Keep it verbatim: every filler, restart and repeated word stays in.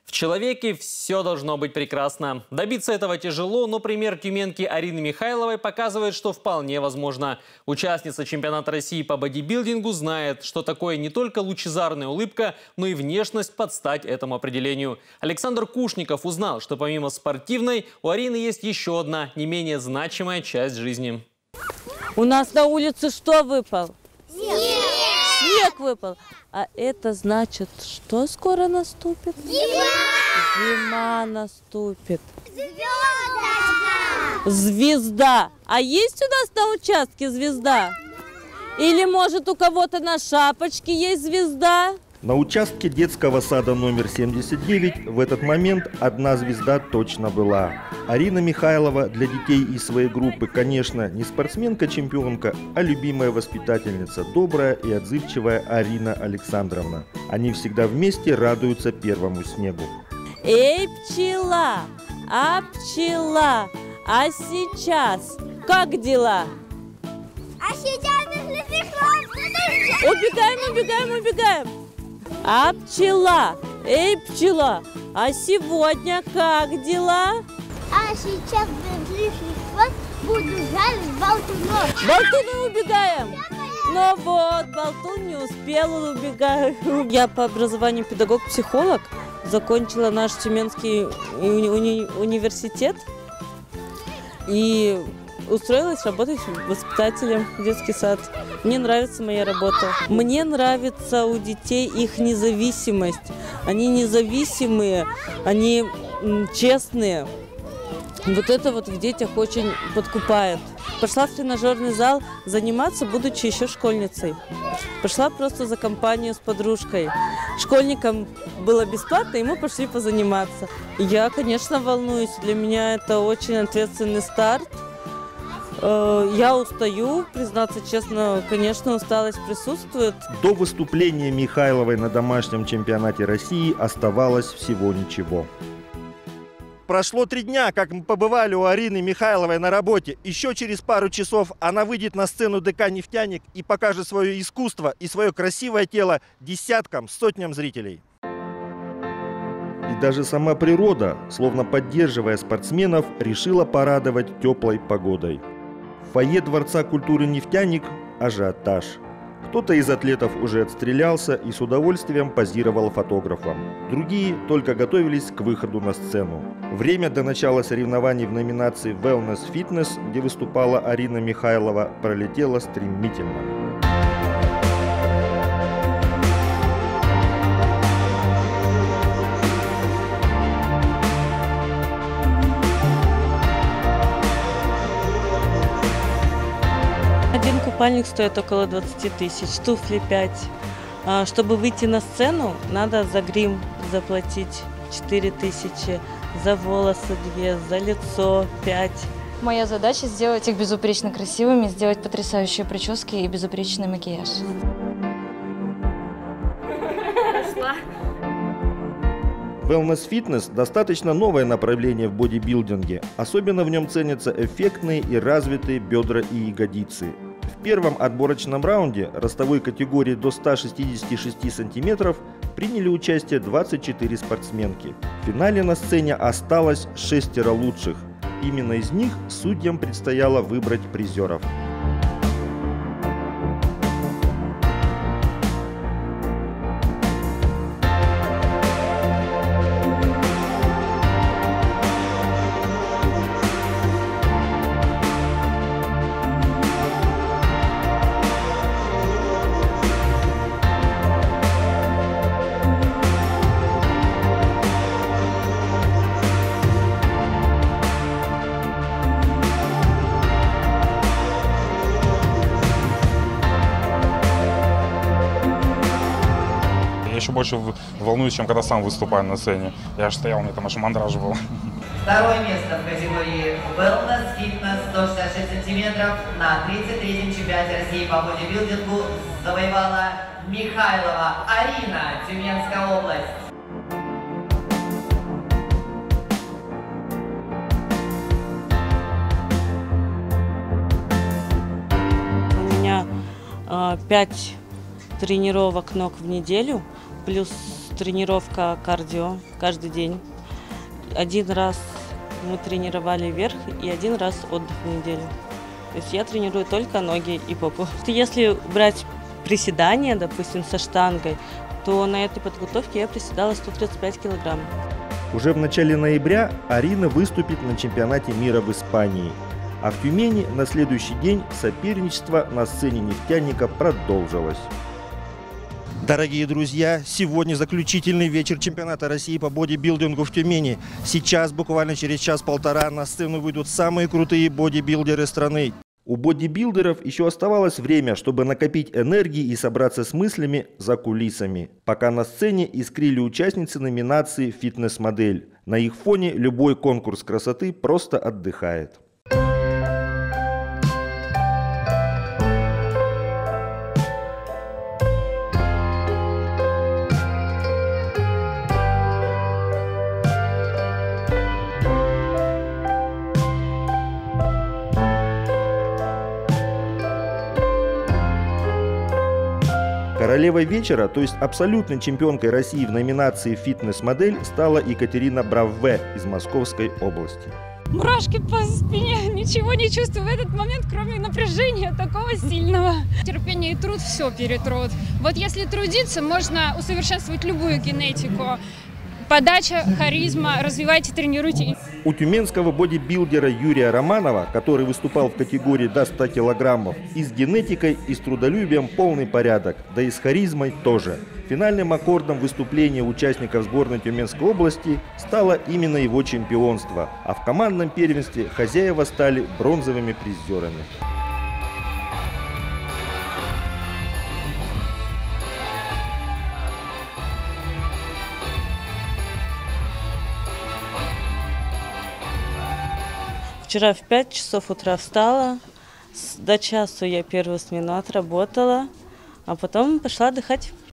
В человеке все должно быть прекрасно. Добиться этого тяжело, но пример тюменки Арины Михайловой показывает, что вполне возможно. Участница чемпионата России по бодибилдингу знает, что такое не только лучезарная улыбка, но и внешность под стать этому определению. Александр Кушников узнал, что помимо спортивной, у Арины есть еще одна, не менее значимая часть жизни. У нас на улице что выпал? Снег! Снег выпал. А это значит, что скоро наступит? Зима! Зима наступит. Звезда! Звезда. А есть у нас на участке звезда? Или, может, у кого-то на шапочке есть звезда? На участке детского сада номер семьдесят девять в этот момент одна звезда точно была. Арина Михайлова для детей из своей группы, конечно, не спортсменка-чемпионка, а любимая воспитательница, добрая и отзывчивая Арина Александровна. Они всегда вместе радуются первому снегу. Эй, пчела, а пчела, а сейчас как дела? А сейчас мы пешком. Убегаем, убегаем, убегаем. А пчела, эй, пчела, а сегодня как дела? А сейчас ближний хвост буду жарить болтунов. Болтуны убегаем. Ну вот, болтун не успел, убегаю. Я по образованию педагог-психолог, закончила наш Тюменский уни уни университет и устроилась работать воспитателем в детский сад. Мне нравится моя работа. Мне нравится у детей их независимость. Они независимые, они честные. Вот это вот в детях очень подкупает. Пошла в тренажерный зал заниматься, будучи еще школьницей. Пошла просто за компанию с подружкой. Школьникам было бесплатно, и мы пошли позаниматься. Я, конечно, волнуюсь. Для меня это очень ответственный старт. Я устаю, признаться честно, конечно, усталость присутствует. До выступления Михайловой на домашнем чемпионате России оставалось всего ничего. Прошло три дня, как мы побывали у Арины Михайловой на работе. Еще через пару часов она выйдет на сцену ДК «Нефтяник» и покажет свое искусство и свое красивое тело десяткам, сотням зрителей. И даже сама природа, словно поддерживая спортсменов, решила порадовать теплой погодой. В фойе Дворца культуры «Нефтяник» ажиотаж. Кто-то из атлетов уже отстрелялся и с удовольствием позировал фотографам. Другие только готовились к выходу на сцену. Время до начала соревнований в номинации «Wellness Fitness», где выступала Арина Михайлова, пролетело стремительно. Один купальник стоит около двадцати тысяч, туфли пять. Чтобы выйти на сцену, надо за грим заплатить четыре тысячи, за волосы две, за лицо пять. Моя задача сделать их безупречно красивыми, сделать потрясающие прически и безупречный макияж. Wellness Fitness – достаточно новое направление в бодибилдинге. Особенно в нем ценятся эффектные и развитые бедра и ягодицы. В первом отборочном раунде ростовой категории до ста шестидесяти шести сантиметров приняли участие двадцать четыре спортсменки. В финале на сцене осталось шестеро лучших. Именно из них судьям предстояло выбрать призеров. Еще больше волнуюсь, чем когда сам выступаю на сцене. Я аж стоял, мне там аж мандраж был. Второе место в категории Wellness Fitness сто шестьдесят шесть сантиметров на тридцать третьем чемпионате России по бодибилдингу завоевала Михайлова Арина, Тюменская область. У меня пять тренировок ног в неделю, плюс тренировка кардио каждый день. Один раз мы тренировали вверх и один раз отдых в неделю. То есть я тренирую только ноги и попу. Если брать приседания, допустим, со штангой, то на этой подготовке я приседала сто тридцать пять килограмм. Уже в начале ноября Арина выступит на чемпионате мира в Испании. А в Тюмени на следующий день соперничество на сцене «Нефтяника» продолжилось. Дорогие друзья, сегодня заключительный вечер чемпионата России по бодибилдингу в Тюмени. Сейчас, буквально через час-полтора, на сцену выйдут самые крутые бодибилдеры страны. У бодибилдеров еще оставалось время, чтобы накопить энергии и собраться с мыслями за кулисами. Пока на сцене искрили участницы номинации «Фитнес-модель». На их фоне любой конкурс красоты просто отдыхает. Королевой вечера, то есть абсолютной чемпионкой России в номинации «Фитнес-модель» стала Екатерина Бравве из Московской области. Мурашки по спине, ничего не чувствую в этот момент, кроме напряжения такого сильного. Терпение и труд все перетрут. Вот если трудиться, можно усовершенствовать любую генетику. Подача, харизма, развивайте, тренируйте. У тюменского бодибилдера Юрия Романова, который выступал в категории до ста килограммов, и с генетикой, и с трудолюбием полный порядок, да и с харизмой тоже. Финальным аккордом выступления участников сборной Тюменской области стало именно его чемпионство, а в командном первенстве хозяева стали бронзовыми призерами. Вчера в пять часов утра встала, до часу я первую смену отработала, а потом пошла отдыхать.